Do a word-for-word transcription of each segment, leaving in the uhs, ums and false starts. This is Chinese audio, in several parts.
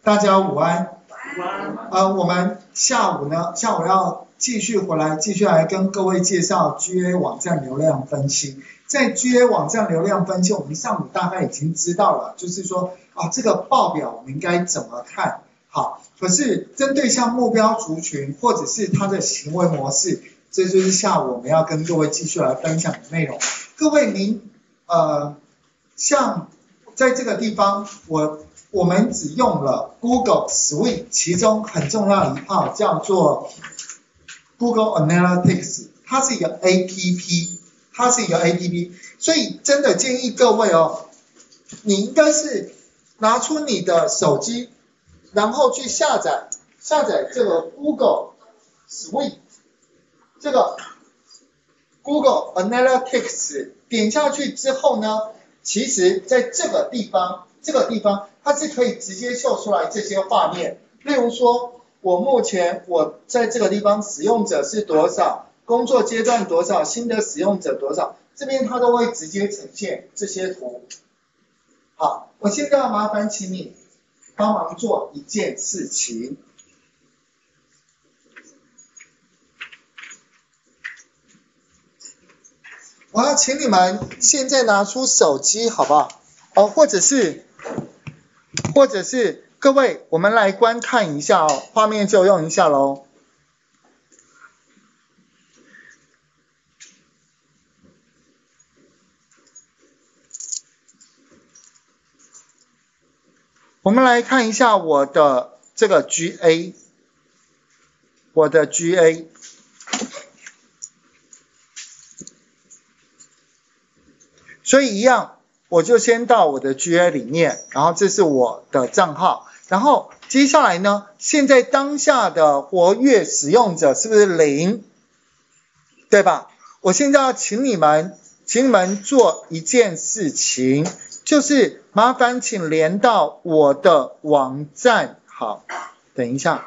大家午安。呃，我们下午呢，下午要继续回来，继续来跟各位介绍 G A 网站流量分析。在 G A 网站流量分析，我们上午大概已经知道了，就是说啊，这个报表我们应该怎么看？好，可是针对像目标族群或者是它的行为模式，这就是下午我们要跟各位继续来分享的内容。各位您呃，像在这个地方我。我们只用了 Google Suite 其中很重要的一套叫做 Google Analytics， 它是一个 A P P， 它是一个 A P P， 所以真的建议各位哦，你应该是拿出你的手机，然后去下载下载这个 Google Suite， 这个 Google Analytics， 点下去之后呢，其实在这个地方这个地方它是可以直接秀出来这些画面，例如说我目前我在这个地方使用者是多少，工作阶段多少，新的使用者多少，这边它都会直接呈现这些图。好，我现在要麻烦请你帮忙做一件事情。我要请你们现在拿出手机好不好？哦，或者是或者是各位，我们来观看一下哦，画面就用一下咯。我们来看一下我的这个 G A， 我的 G A。所以一样，我就先到我的 G A 里面，然后这是我的账号，然后接下来呢，现在当下的活跃使用者是不是零？对吧？我现在要请你们，请你们做一件事情，就是麻烦请连到我的网站。好，等一下，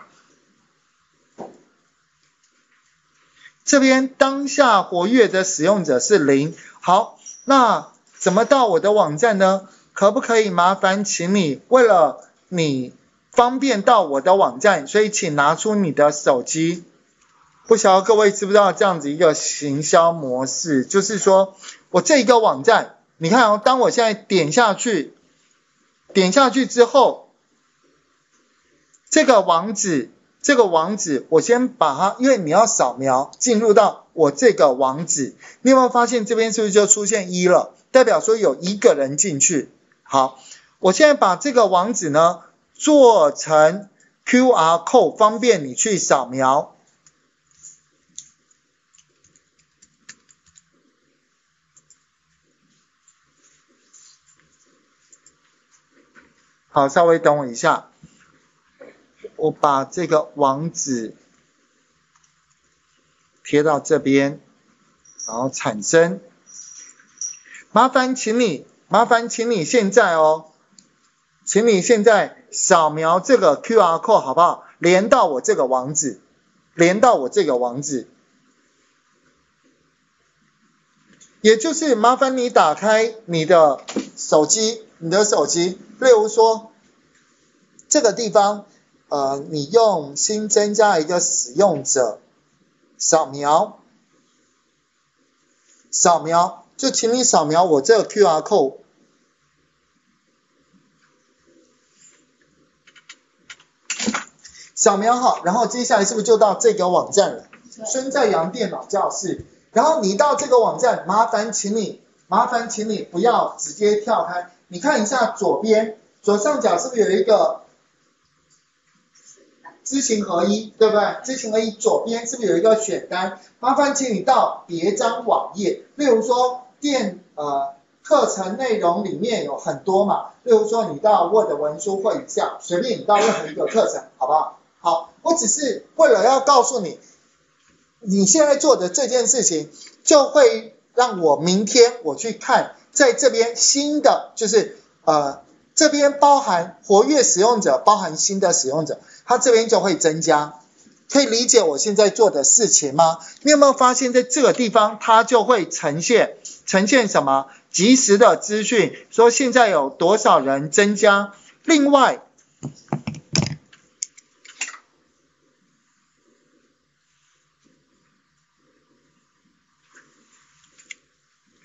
这边当下活跃的使用者是零。好，那怎么到我的网站呢？可不可以麻烦请你，为了你方便到我的网站，所以请拿出你的手机。不晓得各位知不知道这样子一个行销模式，就是说我这一个网站，你看哦，当我现在点下去，点下去之后，这个网址，这个网址，我先把它，因为你要扫描进入到我这个网址，你有没有发现这边是不是就出现一了？代表说有一个人进去。好，我现在把这个网址呢做成 Q R code， 方便你去扫描。好，稍微等我一下，我把这个网址贴到这边，然后产生。麻烦请你，麻烦请你现在哦，请你现在扫描这个 Q R code 好不好？连到我这个网址，连到我这个网址。也就是麻烦你打开你的手机，你的手机，例如说这个地方，呃，你用新增加一个使用者，扫描，扫描。就请你扫描我这个 Q R code， 扫描好，然后接下来是不是就到这个网站了？孙在阳电脑教室。然后你到这个网站，麻烦请你，麻烦请你不要直接跳开，你看一下左边，左上角是不是有一个知行合一，对不对？知行合一左边是不是有一个选单？麻烦请你到别张网页，例如说。电呃课程内容里面有很多嘛，例如说你到 Word 文书会议上，随便你到任何一个课程，好不好？好，我只是为了要告诉你，你现在做的这件事情，就会让我明天我去看，在这边新的就是呃这边包含活跃使用者，包含新的使用者，它这边就会增加。可以理解我现在做的事情吗？你有没有发现在这个地方它就会呈现呈现什么即时的资讯，说现在有多少人增加。另外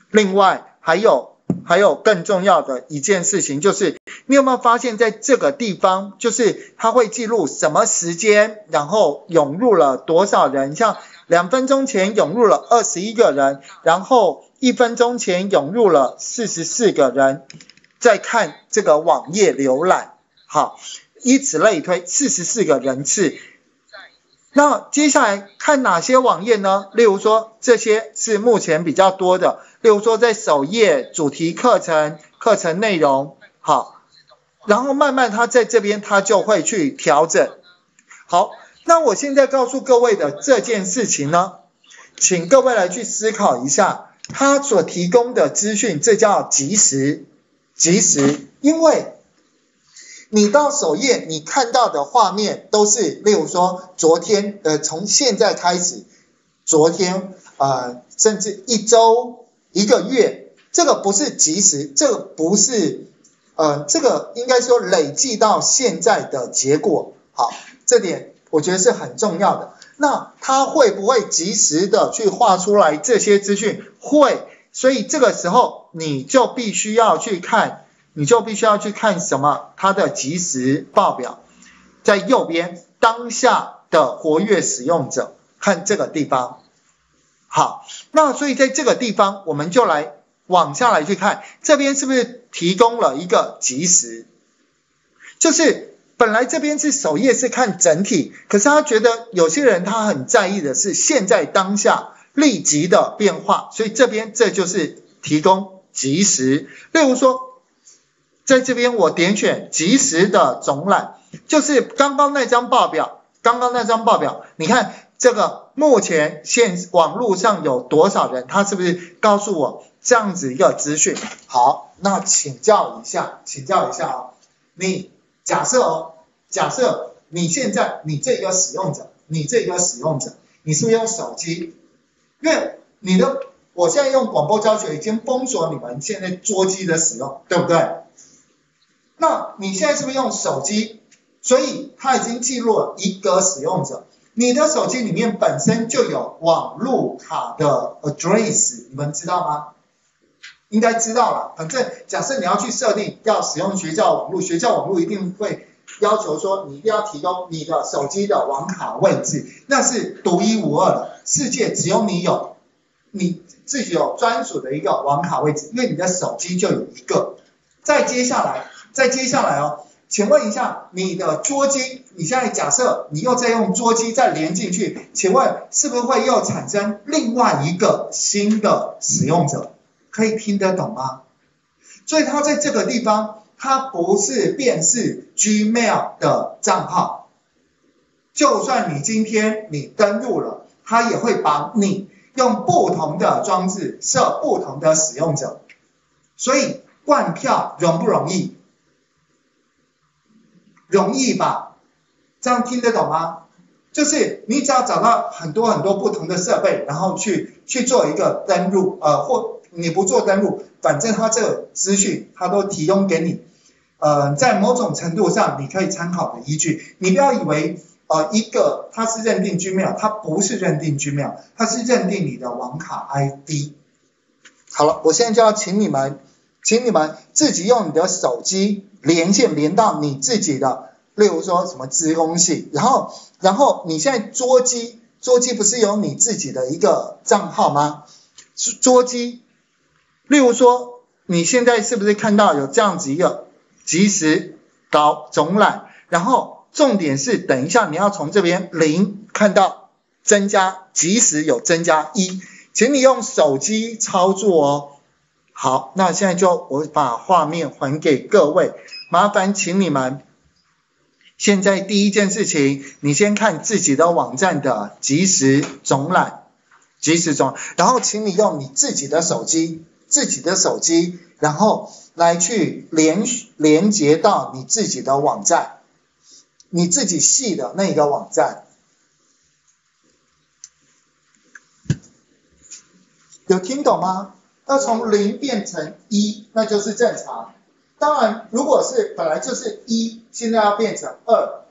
另外还有还有更重要的一件事情，就是你有没有发现在这个地方，就是它会记录什么时间，然后涌入了多少人，像两分钟前涌入了二十一个人，然后一分钟前涌入了四十四个人，再看这个网页浏览，好，以此类推，四十四个人次。那接下来看哪些网页呢？例如说这些是目前比较多的，例如说在首页主题课程、课程内容，好，然后慢慢它在这边它就会去调整。好，那我现在告诉各位的这件事情呢，请各位来去思考一下，它所提供的资讯，这叫即时，即时，因为你到首页你看到的画面都是例如说昨天呃从现在开始，昨天呃甚至一周一个月，这个不是即时，这个不是呃这个应该说累计到现在的结果。好，这点我觉得是很重要的。那它会不会及时的去画出来这些资讯？会，所以这个时候你就必须要去看你就必须要去看什么？它的即时报表，在右边当下的活跃使用者，看这个地方。好，那所以在这个地方我们就来往下来去看，这边是不是提供了一个即时？就是本来这边是首页是看整体，可是他觉得有些人他很在意的是现在当下立即的变化，所以这边这就是提供即时。例如说在这边我点选即时的总览，就是刚刚那张报表，刚刚那张报表，你看这个目前现网络上有多少人，它是不是告诉我这样子一个资讯？好，那请教一下，请教一下哦，你假设哦，假设你现在你这个使用者，你这个使用者，你是不是用手机？因为你的我现在用广播教学已经封锁你们现在桌机的使用，对不对？那你现在是不是用手机？所以它已经记录了一个使用者，你的手机里面本身就有网路卡的 address， 你们知道吗？应该知道了。反正假设你要去设定要使用学校网路，学校网路一定会要求说你一定要提供你的手机的网卡位置，那是独一无二的，世界只有你有，你自己有专属的一个网卡位置，因为你的手机就有一个。再接下来。再接下来哦，请问一下你的桌机，你现在假设你又再用桌机再连进去，请问是不是会又产生另外一个新的使用者？可以听得懂吗？所以它在这个地方，它不是辨识 Gmail 的账号，就算你今天你登录了，它也会把你用不同的装置设不同的使用者，所以换票容不容易？容易吧？这样听得懂吗？就是你只要找到很多很多不同的设备，然后去去做一个登录，呃，或你不做登录，反正它这个资讯它都提供给你，呃，在某种程度上你可以参考的依据。你不要以为呃一个它是认定 Gmail， 它不是认定 Gmail， 它是认定你的网卡 I D。好了，我现在就要请你们，请你们自己用你的手机连线连到你自己的，例如说什么资工系，然后然后你现在桌机桌机不是有你自己的一个账号吗？桌机，例如说你现在是不是看到有这样子一个即时导总览，然后重点是等一下你要从这边零看到增加，即时有增加一，请你用手机操作哦。好，那现在就我把画面还给各位，麻烦请你们现在第一件事情，你先看自己的网站的即时总览，即时总，然后请你用你自己的手机，自己的手机，然后来去连连接到你自己的网站，你自己系的那个网站。有听懂吗？要从零变成一，那就是正常。当然，如果是本来就是一，现在要变成二，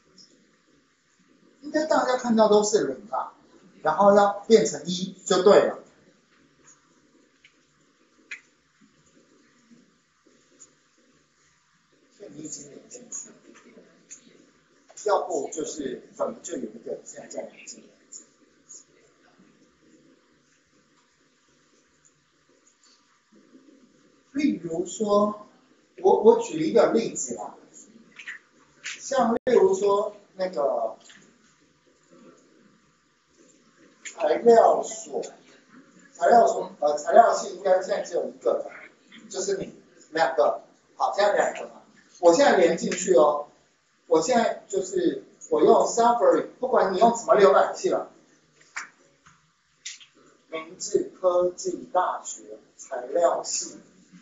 应该大家看到都是零吧，然后要变成一就对了。 你已经连进去，要不就是怎么就有一个现在连进来。例如说，我我举一个例子啦，像例如说那个材料所，材料所呃材料系应该现在只有一个的，就是你两个，好，现在两个嘛，我现在连进去哦，我现在就是我用 Safari， 不管你用什么浏览器了，明治科技大学材料系。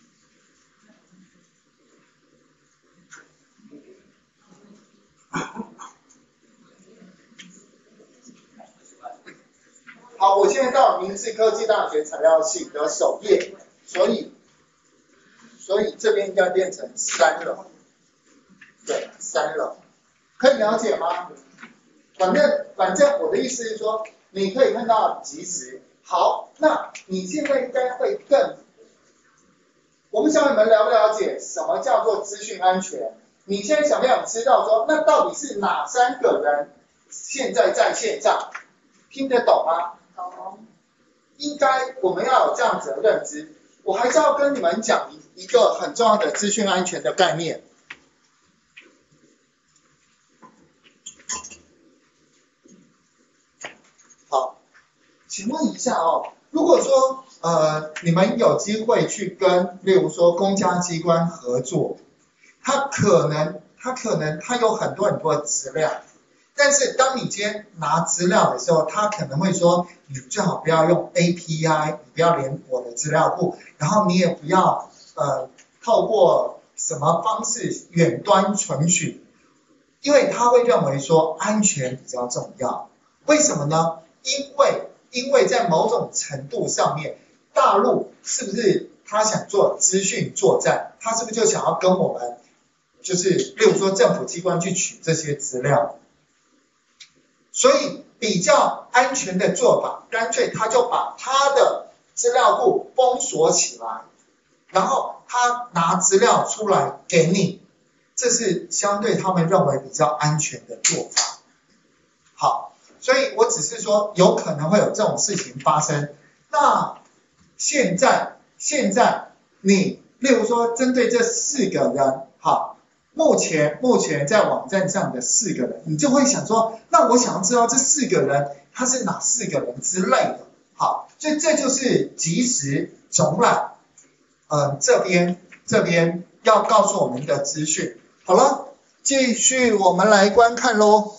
好，我现在到明治科技大学材料系的首页，所以所以这边应该变成三了，对，三了，可以了解吗？反正反正我的意思是说，你可以看到即时。好，那你现在应该会更，我不知道你们了不了解什么叫做资讯安全？你现在想不想知道说，那到底是哪三个人现在在线上？听得懂吗？懂。应该我们要有这样子的认知。我还是要跟你们讲一一个很重要的资讯安全的概念。好，请问一下哦，如果说呃你们有机会去跟，例如说公家机关合作。它可能，它可能，它有很多很多的资料，但是当你今天拿资料的时候，它可能会说，你最好不要用 A P I， 你不要连我的资料库，然后你也不要呃透过什么方式远端存取，因为他会认为说安全比较重要。为什么呢？因为因为在某种程度上面，大陆是不是他想做资讯作战？他是不是就想要跟我们？就是例如说政府机关去取这些资料，所以比较安全的做法，干脆他就把他的资料库封锁起来，然后他拿资料出来给你，这是相对他们认为比较安全的做法。好，所以我只是说有可能会有这种事情发生。那现在现在你例如说针对这四个人，好。目前目前在网站上的四个人，你就会想说，那我想要知道这四个人他是哪四个人之类的。好，所以这就是即时总览，呃这边这边要告诉我们的资讯。好了，继续我们来观看咯。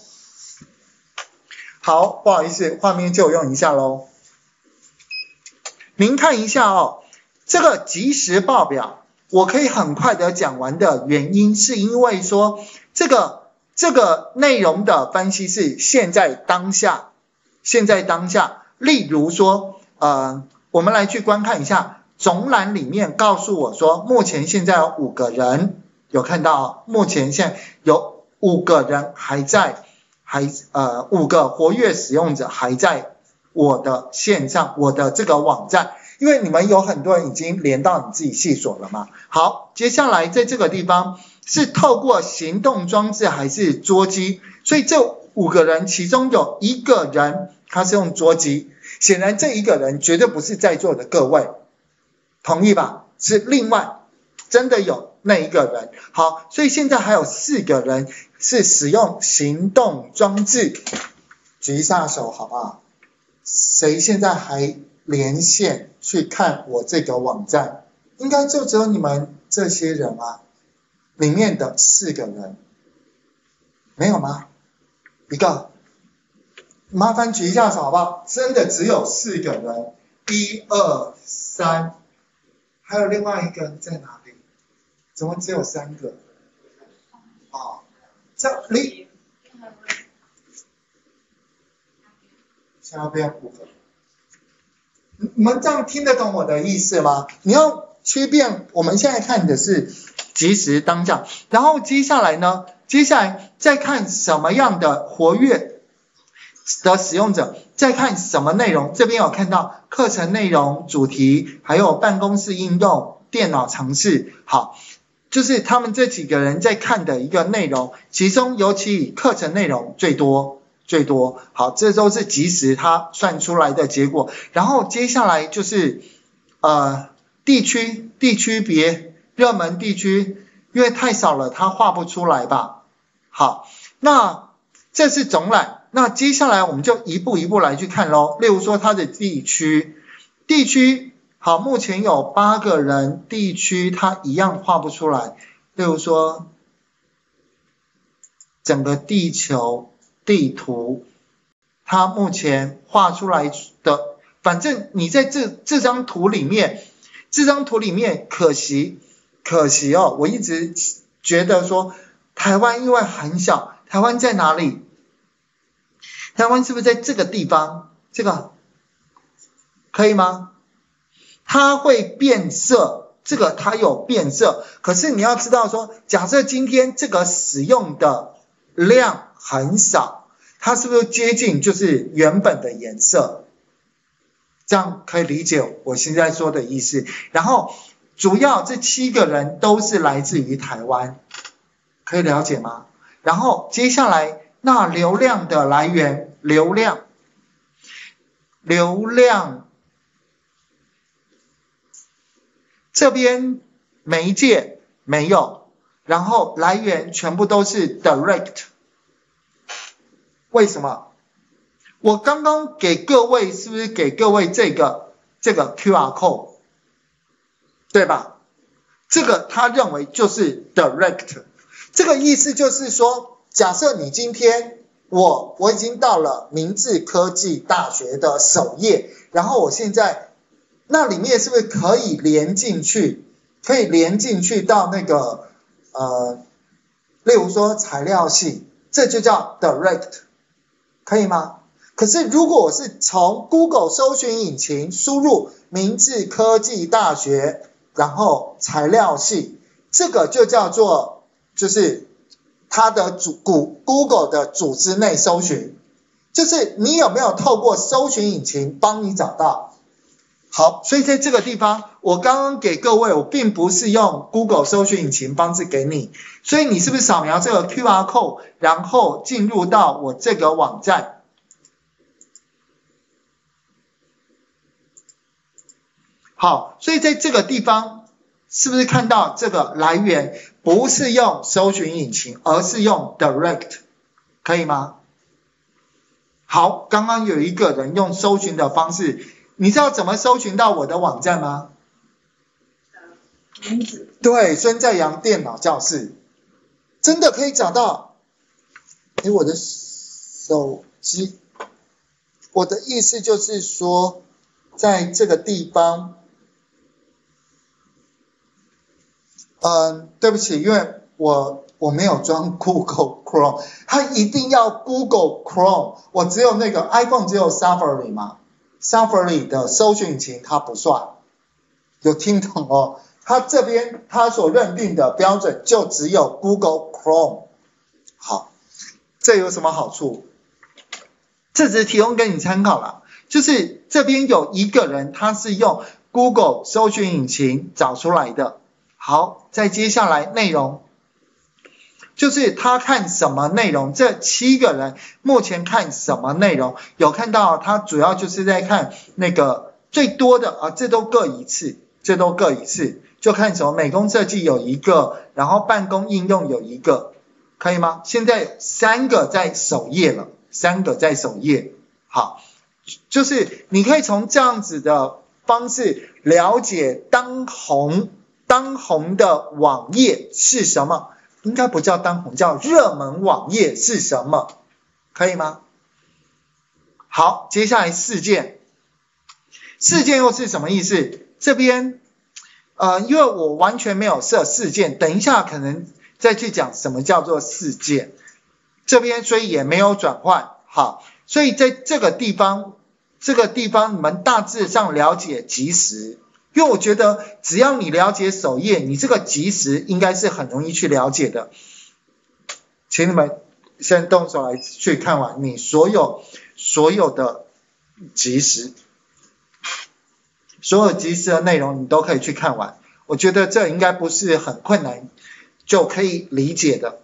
好，不好意思，画面借我用一下咯。您看一下哦，这个即时报表。我可以很快的讲完的原因，是因为说这个这个内容的分析是现在当下，现在当下。例如说，呃，我们来去观看一下总览里面告诉我说，目前现在有五个人，有看到，目前现在有五个人还在，还呃五个活跃使用者还在我的线上，我的这个网站。因为你们有很多人已经连到你自己系所了嘛。好，接下来在这个地方是透过行动装置还是桌机，所以这五个人其中有一个人他是用桌机，显然这一个人绝对不是在座的各位，同意吧？是另外真的有那一个人。好，所以现在还有四个人是使用行动装置，举一下手好不好？谁现在还连线去看我这个网站？应该就只有你们这些人啊，里面的四个人，没有吗？一个，麻烦举一下手好不好？真的只有四个人，一二三，还有另外一个人在哪里？怎么只有三个？哦，这里，下边五个。你们这样听得懂我的意思吗？你要区辨，我们现在看的是即时当下，然后接下来呢，接下来再看什么样的活跃的使用者，再看什么内容，这边有看到课程内容、主题，还有办公室应用、电脑程式。好， 就是他们这几个人在看的一个内容，其中尤其以课程内容最多最多。好，这都是即时他算出来的结果。然后接下来就是呃地区地区别热门地区，因为太少了，他画不出来吧。好，那这是总览。那接下来我们就一步一步来去看咯。例如说它的地区，地区好，目前有八个人，地区它一样画不出来。例如说整个地球地图，它目前画出来的，反正你在这这张图里面，这张图里面可惜可惜哦，我一直觉得说台湾因为很小，台湾在哪里？台湾是不是在这个地方？这个可以吗？它会变色，这个它有变色，可是你要知道说，假设今天这个使用的量很少，它是不是接近就是原本的颜色？这样可以理解我现在说的意思。然后主要这七个人都是来自于台湾，可以了解吗？然后接下来那流量的来源，流量流量这边媒介没有，然后来源全部都是 direct。 为什么？我刚刚给各位是不是给各位这个这个 Q R code， 对吧？这个他认为就是 direct， 这个意思就是说，假设你今天我我已经到了明治科技大学的首页，然后我现在那里面是不是可以连进去，可以连进去到那个呃，例如说材料系，这就叫 direct， 可以吗？可是如果我是从 Google 搜寻引擎输入明治科技大学，然后材料系，这个就叫做就是它的主 Google 的组织内搜寻，就是你有没有透过搜寻引擎帮你找到。好，所以在这个地方我刚刚给各位，我并不是用 Google 搜寻引擎帮助给你，所以你是不是扫描这个 Q R code， 然后进入到我这个网站。好，所以在这个地方是不是看到这个来源不是用搜寻引擎，而是用 direct， 可以吗？好，刚刚有一个人用搜寻的方式，你知道怎么搜寻到我的网站吗？名字。对，孙在阳电脑教室，真的可以找到。诶，我的手机，我的意思就是说，在这个地方。嗯，对不起，因为我我没有装 Google Chrome， 它一定要 Google Chrome， 我只有那个 iPhone 只有 Safari 嘛 ，Safari 的搜寻引擎它不算，有听懂哦？它这边它所认定的标准就只有 Google Chrome。好，这有什么好处？这只是提供给你参考啦，就是这边有一个人他是用 Google 搜寻引擎找出来的。好，再接下来内容，就是他看什么内容，这七个人目前看什么内容，有看到他主要就是在看那个最多的啊，这都各一次，这都各一次，就看什么美工设计有一个，然后办公应用有一个，可以吗？现在三个在首页了，三个在首页。好，就是你可以从这样子的方式了解当红当红的网页是什么，应该不叫当红，叫热门网页是什么，可以吗？好，接下来事件，事件又是什么意思？这边呃，因为我完全没有设事件，等一下可能再去讲什么叫做事件，这边所以也没有转换。好，所以在这个地方这个地方你们大致上了解即时，因为我觉得只要你了解首页，你这个即时应该是很容易去了解的。请你们先动手来去看完你所有所有的即时，所有即时的内容你都可以去看完。 我觉得这应该不是很困难就可以理解的。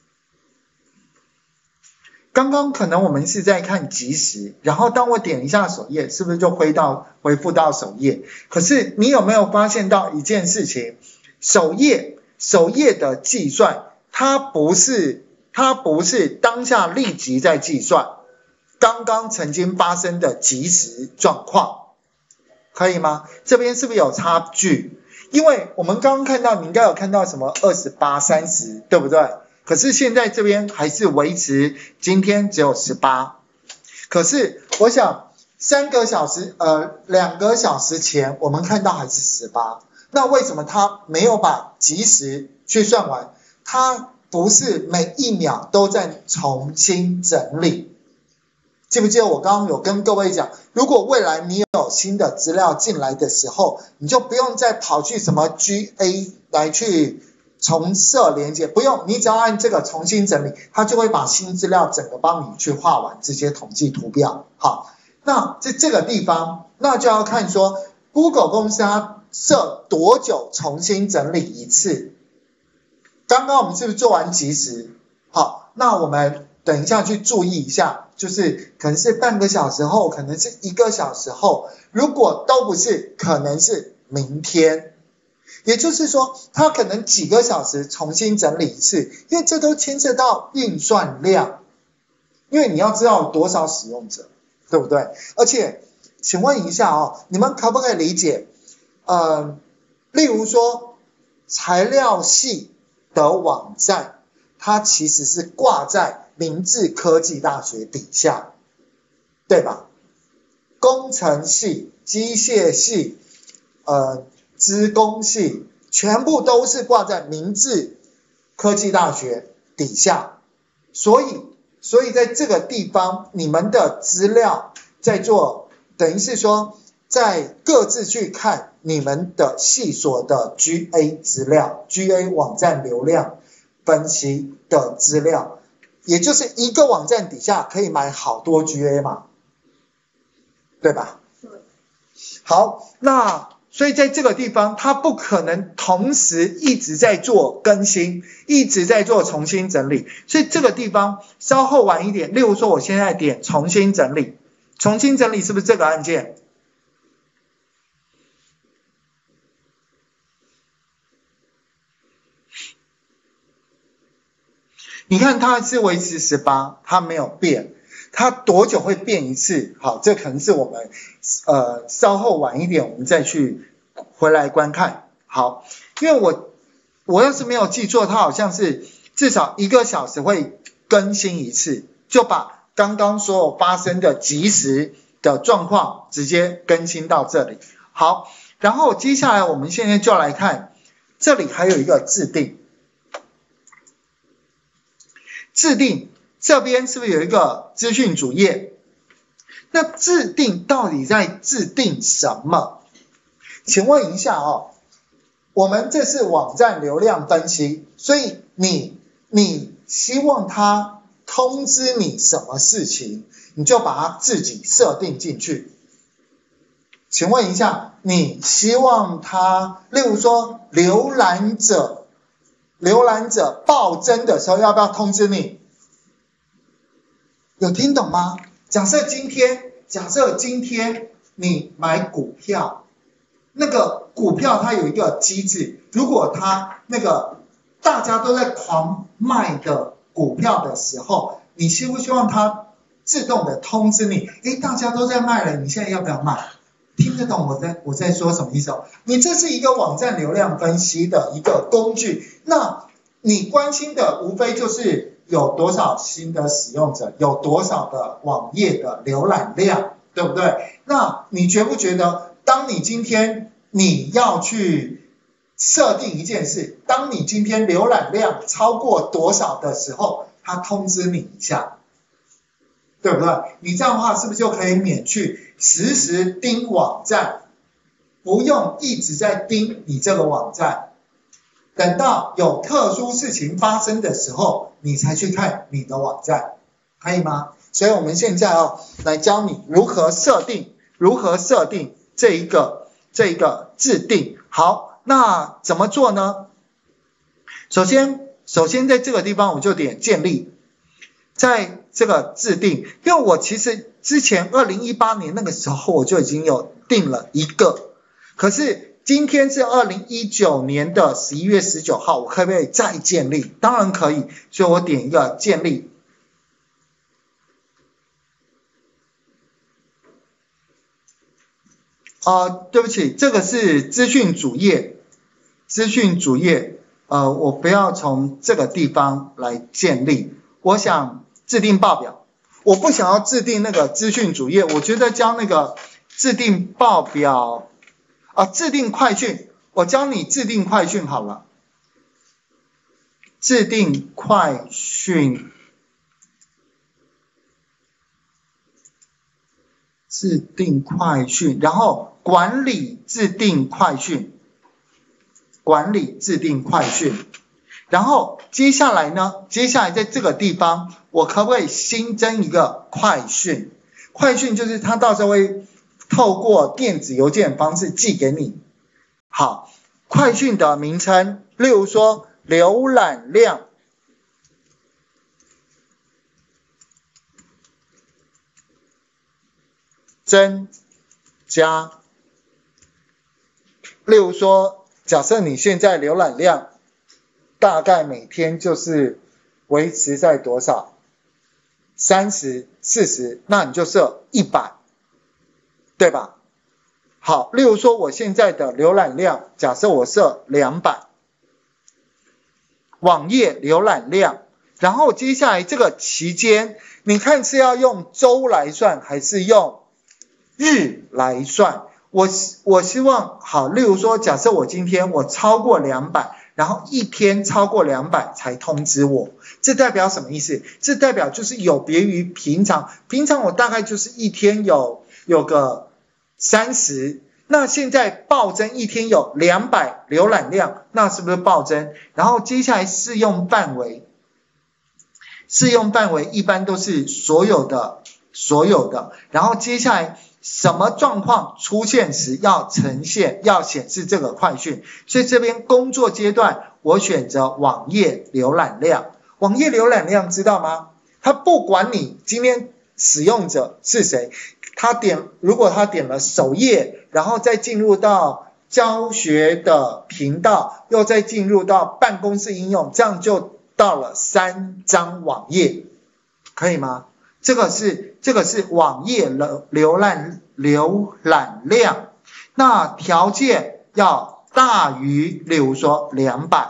刚刚可能我们是在看即时，然后当我点一下首页，是不是就回到回复到首页？可是你有没有发现到一件事情？首页首页的计算，它不是它不是当下立即在计算刚刚曾经发生的即时状况，可以吗？这边是不是有差距？因为我们刚刚看到，你应该有看到什么二十八、三十，对不对？可是现在这边还是维持今天只有十八。可是我想三个小时呃两个小时前我们看到还是十八。那为什么他没有把即时去算完？他不是每一秒都在重新整理。记不记得我刚刚有跟各位讲，如果未来你有新的资料进来的时候，你就不用再跑去什么 G A 来去重设连接，不用，你只要按这个重新整理，它就会把新资料整个帮你去画完，直接统计图表。好，那在这个地方，那就要看说 Google 公司它设多久重新整理一次。刚刚我们是不是做完即时？好，那我们等一下去注意一下，就是可能是半个小时后，可能是一个小时后，如果都不是，可能是明天。也就是说，它可能几个小时重新整理一次，因为这都牵涉到运算量，因为你要知道有多少使用者，对不对？而且，请问一下哦，你们可不可以理解？呃，例如说，材料系的网站，它其实是挂在明治科技大学底下，对吧？工程系、机械系，呃。资工系全部都是挂在明治科技大学底下，所以所以在这个地方你们的资料在做，等于是说在各自去看你们的系所的 G A 资料 G A 网站流量分析的资料，也就是一个网站底下可以买好多 G A 嘛，对吧？好，那所以在这个地方，它不可能同时一直在做更新，一直在做重新整理。所以这个地方稍后晚一点，例如说我现在点重新整理，重新整理是不是这个按键？你看它是维持十八，它没有变。它多久会变一次？好，这可能是我们呃稍后晚一点我们再去回来观看。好，因为我我要是没有记错，它好像是至少一个小时会更新一次，就把刚刚所有发生的即时的状况直接更新到这里。好，然后接下来我们现在就来看，这里还有一个制定，制定。这边是不是有一个资讯主页？那制定到底在制定什么？请问一下哦，我们这是网站流量分析，所以你你希望它通知你什么事情，你就把它自己设定进去。请问一下，你希望它，例如说浏览者浏览者暴增的时候，要不要通知你？有听懂吗？假设今天，假设今天你买股票，那个股票它有一个机制，如果它那个大家都在狂卖的股票的时候，你希不希望它自动的通知你？诶，大家都在卖了，你现在要不要卖？听得懂我在我在说什么意思哦？你这是一个网站流量分析的一个工具，那你关心的无非就是有多少新的使用者，有多少的网页的浏览量，对不对？那你觉不觉得，当你今天你要去设定一件事，当你今天浏览量超过多少的时候，它通知你一下，对不对？你这样的话是不是就可以免去时时盯网站，不用一直在盯你这个网站，等到有特殊事情发生的时候，你才去看你的网站，可以吗？所以我们现在哦，来教你如何设定，如何设定这一个这一个制定。好， 那怎么做呢？首先，首先在这个地方我就点建立，在这个制定，因为我其实之前二零一八年那个时候我就已经有定了一个，可是今天是二零一九年的十一月十九号，我可不可以再建立？当然可以，所以我点一个建立。啊、呃，对不起，这个是资讯主页，资讯主页，呃，我不要从这个地方来建立，我想制定报表，我不想要制定那个资讯主页，我觉得教那个制定报表，啊、呃，制定快讯，我教你制定快讯好了，制定快讯。制定快讯，然后管理制定快讯，管理制定快讯，然后接下来呢，接下来在这个地方，我可不可以新增一个快讯？快讯就是它到时候会透过电子邮件方式寄给你。好，快讯的名称，例如说浏览量。增加，例如说，假设你现在浏览量大概每天就是维持在多少？三十、四十，那你就设一百，对吧？好，例如说我现在的浏览量，假设我设两百，网页浏览量，然后接下来这个期间，你看是要用周来算还是用日来算？我我希望好，例如说，假设我今天我超过两百，然后一天超过两百才通知我，这代表什么意思？这代表就是有别于平常，平常我大概就是一天有有个三十，那现在暴增一天有两百浏览量，那是不是暴增？然后接下来适用范围，适用范围一般都是所有的所有的，然后接下来什么状况出现时要呈现要显示这个快讯，所以这边工作阶段我选择网页浏览量。网页浏览量知道吗？它不管你今天使用者是谁，他点如果他点了首页，然后再进入到教学的频道，又再进入到办公室应用，这样就到了三张网页，可以吗？这个是这个是网页浏浏览浏览量，那条件要大于，例如说两百。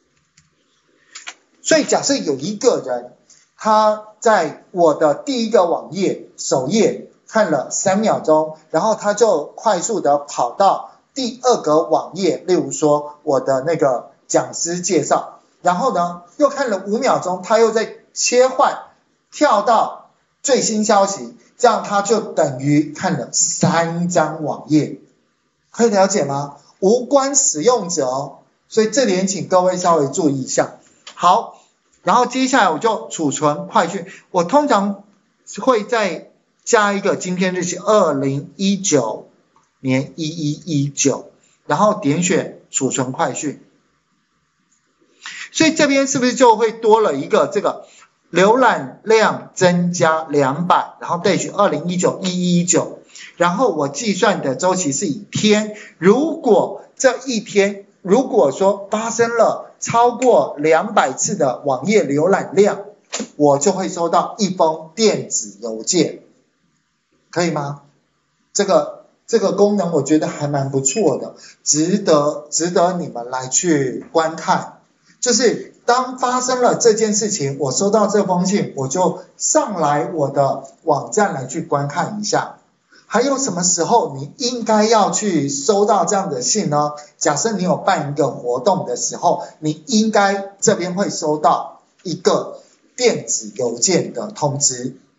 所以假设有一个人，他在我的第一个网页首页看了三秒钟，然后他就快速的跑到第二个网页，例如说我的那个讲师介绍，然后呢又看了五秒钟，他又在切换跳到最新消息，这样他就等于看了三张网页，可以了解吗？无关使用者哦，所以这点请各位稍微注意一下。好，然后接下来我就储存快讯，我通常会再加一个今天日期二零一九年一一一九，然后点选储存快讯，所以这边是不是就会多了一个这个浏览量增加两百，然后对取二零一九一一一九，然后我计算的周期是以天，如果这一天如果说发生了超过两百次的网页浏览量，我就会收到一封电子邮件，可以吗？这个这个功能我觉得还蛮不错的，值得值得你们来去观看。就是当发生了这件事情，我收到这封信，我就上来我的网站来去观看一下。还有什么时候你应该要去收到这样的信呢？假设你有办一个活动的时候，你应该这边会收到一个电子邮件的通知。